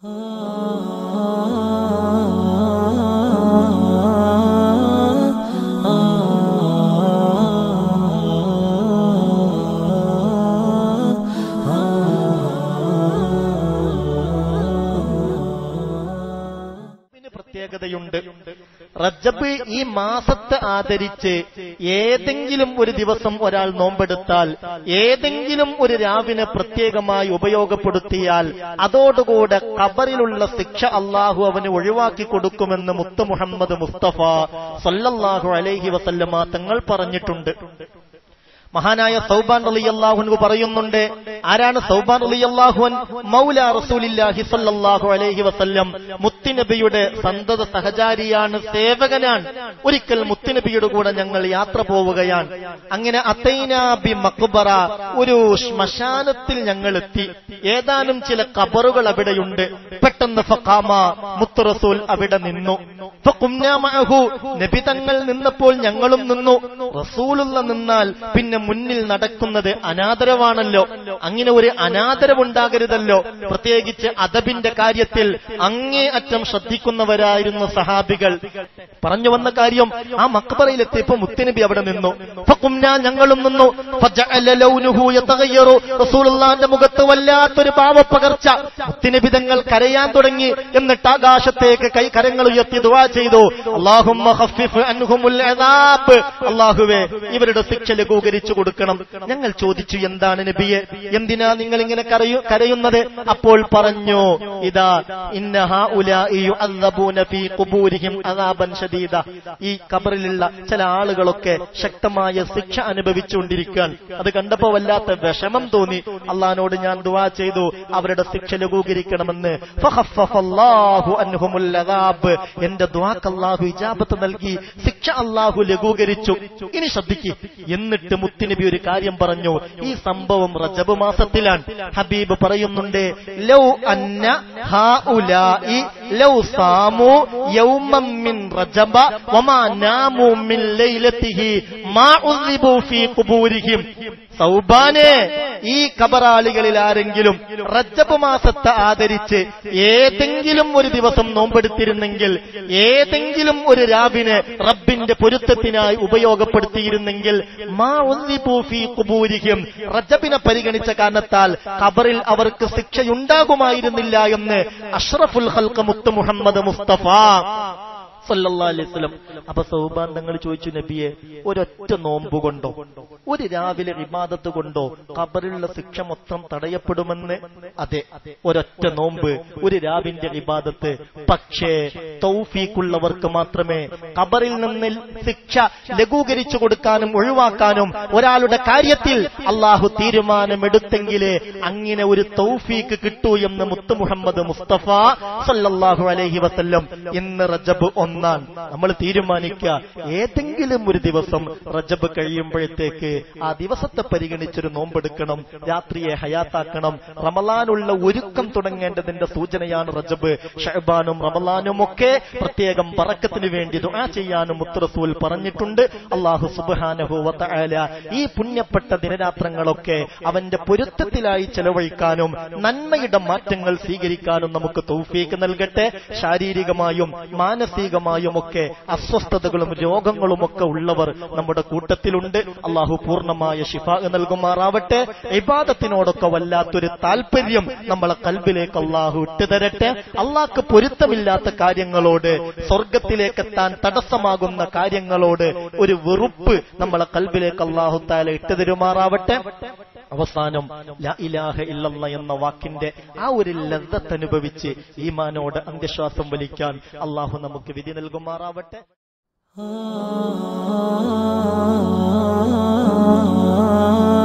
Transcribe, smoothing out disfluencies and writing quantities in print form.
പ്രത്യേകതയുണ്ട്. റജബ് ഈ മാസത്തെ ആദരിച്ച് ഏതെങ്കിലും ഒരു ദിവസം ഒരാൾ നോമ്പെടുത്താൽ, ഏതെങ്കിലും ഒരു രാവിനെ പ്രത്യേകമായി ഉപയോഗപ്പെടുത്തിയാൽ അതോടുകൂടെ ഖബറിലുള്ള ശിക്ഷ അള്ളാഹു അവന് ഒഴിവാക്കി കൊടുക്കുമെന്ന് മുത്ത് മുഹമ്മദ് മുസ്തഫ സല്ലല്ലാഹു അലൈഹി വസല്ലമ തങ്ങൾ പറഞ്ഞിട്ടുണ്ട്. മഹാനായ സൗബാൻ റളിയല്ലാഹു അൻഹു പറയുന്നുണ്ട്. ആരാണ് സൗബാൻ റളിയല്ലാഹു അൻഹു? മൗല റസൂലുള്ളാഹി സ്വല്ലല്ലാഹു അലൈഹി വസല്ലം, മുത്തുനബിയുടെ സന്തത സഹചാരിയാണ്, സേവകനാണ്. ഒരിക്കൽ മുത്തുനബിയുടെ കൂടെ ഞങ്ങൾ യാത്ര പോവുകയാണ്. അങ്ങനെ അത്തൈനാ ബി മഖ്ബറ, ഒരു ശ്മശാനത്തിൽ ഞങ്ങൾ എത്തി. ഏതാനും ചില ഖബറുകൾ അവിടെയുണ്ട്. പെട്ടെന്ന് ഫഖാമ, മുത്ത് റസൂൽ അവിടെ നിന്നു. ഫഖുംനാ മഅഹു, നബി തങ്ങൾ നിന്നപ്പോൾ ഞങ്ങളും നിന്നു. റസൂലുള്ള നിന്നാൽ പിന്നെ മുന്നിൽ നടക്കുന്നത് അനാദരവാണല്ലോ. അങ്ങനെ ഒരു അനാദരവുണ്ടാകരുതല്ലോ. പ്രത്യേകിച്ച് അദബിന്റെ കാര്യത്തിൽ അങ്ങേയറ്റം ശ്രദ്ധിക്കുന്നവരായിരുന്നു സഹാബികൾ. പറഞ്ഞു വന്ന കാര്യം, ആ മഖ്ബറയിലെത്തിയപ്പോ മുത്തുനബി അവിടെ നിന്നു. ഫഖുംനാ, ഞങ്ങളും നിന്നു. ഫജഅല ലൗനുഹു യതഗയ്യറു, റസൂലുള്ളാഹിന്റെ മുഖത്ത് വല്ലാത്തൊരു ഭാവപ്പകർച്ച. മുത്തുനബി തങ്ങൾ കരയാൻ തുടങ്ങി. എന്നിട്ട് ആകാശത്തേക്ക് കരങ്ങൾ ഉയർത്തി ദുആ ചെയ്തു, അല്ലാഹുമ്മ ഖഫിഫ് അൻഹുമുൽ അദാബ്, അല്ലാഹുവേ ഇവരുടെ ശിക്ഷ ലഘൂകരിച്ചു കൊടുക്കണം. ഞങ്ങൾ ചോദിച്ചു, എന്താണ് നബിയെ, എന്തിനാ നിങ്ങൾ ഇങ്ങനെ കരയുന്നത്? അപ്പോൾ പറഞ്ഞു, ഇദാ ഇന്ന ഹൗലാഇ യുഅദ്ദബൂന ഫീ ഖുബൂരിഹിം അദാബൻ ശദീദ, ഈ ഖബറിലുള്ള ചില ആളുകളൊക്കെ ശക്തമായ ശിക്ഷ അനുഭവിച്ചുകൊണ്ടിരിക്കുകയാണ്. അത് കണ്ടപ്പോ വല്ലാത്ത വിഷമം തോന്നി. അള്ളാഹിനോട് ഞാൻ ദുആ ചെയ്തു അവരുടെ ശിക്ഷ ലഘൂകരിക്കണമെന്ന്. ഫഖഫഫല്ലാഹു അൻഹുമുൽ അദാബ്, എന്റെ ദുആക്ക് അല്ലാഹു ഇജാബത്ത് നൽകി, ശിക്ഷ അല്ലാഹു ലഘൂകരിച്ചു. ഇനി ശ്രദ്ധിക്കുക. എന്നിട്ട് മുത്തുനബി ഒരു കാര്യം പറഞ്ഞു. ഈ സംഭവം റജബ് മാസത്തിലാണ്. ഹബീബ് പറയുന്നുണ്ട്, ലൗ അന്ന ഹൗലാഇ ലൗ സാമു യൗമൻ മിൻ റജബ വമാ നാമു മിൻ ലൈലതിഹി മാ ഉസിബു ഫീ ഖുബൂരിഹിം. സൗബാനെ, ഈ ഖബറാളികളിൽ ആരെങ്കിലും റജബ് മാസത്തെ ആദരിച്ച് ഏതെങ്കിലും ഒരു ദിവസം നോമ്പെടുത്തിരുന്നെങ്കിൽ, ഏതെങ്കിലും ഒരു രാവിനെ റബ്ബിന്റെ പൊരുത്തത്തിനായി ഉപയോഗപ്പെടുത്തിയിരുന്നെങ്കിൽ, മാ ഉസിബു ഫീ ഖുബൂരിഹിം, റജബിനെ പരിഗണിച്ച കാരണത്താൽ ഖബറിൽ അവർക്ക് ശിക്ഷയുണ്ടാകുമായിരുന്നില്ല എന്ന് അഷ്റഫുൽ ഖൽഖ് മുത്ത് മുഹമ്മദ് മുസ്തഫ സല്ലല്ലാഹു അലൈഹി വസല്ലം. അപ്പൊ സൗബാൻ തങ്ങൾ ചോദിച്ചു, നബിയെ ഒരൊറ്റ നോമ്പ് കൊണ്ടോ, ഒരു രാവിലെ ഇബാദത്ത് കൊണ്ടോ ഖബറിലുള്ള ശിക്ഷ മൊത്തം തടയപ്പെടുമെന്ന്? അതെ, ഒരൊറ്റ നോമ്പ്, ഒരു രാവിന്റെ ഇബാദത്ത്. പക്ഷേ തൗഫീഖുള്ളവർക്ക് മാത്രമേ ഖബറിൽ നിന്ന് ശിക്ഷ ലഘൂകരിച്ചു കൊടുക്കാനും ഒഴിവാക്കാനും ഒരാളുടെ കാര്യത്തിൽ അള്ളാഹു തീരുമാനമെടുത്തെങ്കിലേ അങ്ങനെ ഒരു തൗഫീഖ് കിട്ടൂ എന്ന് മുത്ത് മുഹമ്മദ് മുസ്തഫ സല്ലല്ലാഹു അലൈഹി വസല്ലം. ഇന്ന് റജബ് 1 നമ്മൾ തീരുമാനിക്കുക, ഏതെങ്കിലും ഒരു ദിവസം റജബ് കഴിയുമ്പോഴത്തേക്ക് ആ ദിവസത്തെ പരിഗണിച്ചൊരു നോമ്പെടുക്കണം, രാത്രിയെ ഹയാത്താക്കണം. റമളാനുള്ള ഒരുക്കം തുടങ്ങേണ്ടതിന്റെ സൂചനയാണ് റജബ്. ശഅബാനും റമളാനും ഒക്കെ പ്രത്യേകം ബറക്കത്തിന് വേണ്ടി ദുആ ചെയ്യാനും മുത്ത് റസൂൽ പറഞ്ഞിട്ടുണ്ട്. അല്ലാഹു സുബ്ഹാനഹു വ തആല ഈ പുണ്യപ്പെട്ട ദിനരാത്രങ്ങളൊക്കെ അവന്റെ പൊരുത്തത്തിലായി ചെലവഴിക്കാനും നന്മയുടെ മാറ്റങ്ങൾ സ്വീകരിക്കാനും നമുക്ക് തൗഫീഖ് നൽകട്ടെ. ശാരീരികമായും മാനസികമായും ഒക്കെ അസ്വസ്ഥതകളും രോഗങ്ങളും ഒക്കെ ഉള്ളവർ നമ്മുടെ കൂട്ടത്തിലുണ്ട്. അള്ളാഹു പൂർണ്ണമായ ശിഫാ നൽകുമാറാവട്ടെ. ഇബാദത്തിനോടൊക്കെ വല്ലാത്തൊരു താല്പര്യം നമ്മളെ കൽബിലേക്ക് അള്ളാഹു ഇട്ടുതരട്ടെ. അള്ളാഹ്ക്ക് പൊരുത്തമില്ലാത്ത കാര്യങ്ങളോട്, സ്വർഗത്തിലേക്ക് എത്താൻ തടസ്സമാകുന്ന കാര്യങ്ങളോട് ഒരു വെറുപ്പ് നമ്മളെ കൽബിലേക്ക് അള്ളാഹു തആല ഇട്ടുതരുമാറാവട്ടെ. അവസാനം ലാ ഇലാഹ ഇല്ലല്ലാഹ് എന്ന വാക്കിന്റെ ആ ഒരു ലദ്ദത്ത് അനുഭവിച്ച് ഈമാനോട് അന്ത്യശ്വാസം വലിക്കാൻ അള്ളാഹു നമുക്ക് വിധി നൽകുമാറാവട്ടെ. ആ